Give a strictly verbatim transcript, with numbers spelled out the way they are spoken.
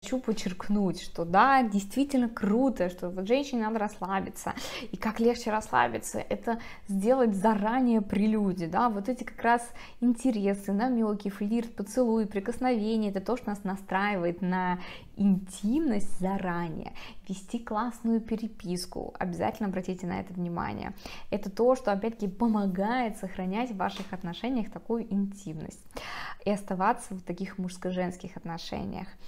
Хочу подчеркнуть, что да, действительно круто, что вот женщине надо расслабиться, и как легче расслабиться, это сделать заранее прелюдии, да, вот эти как раз интересы, намеки, флирт, поцелуй, прикосновение, это то, что нас настраивает на интимность заранее. Вести классную переписку, обязательно обратите на это внимание, это то, что опять-таки помогает сохранять в ваших отношениях такую интимность и оставаться в таких мужско-женских отношениях.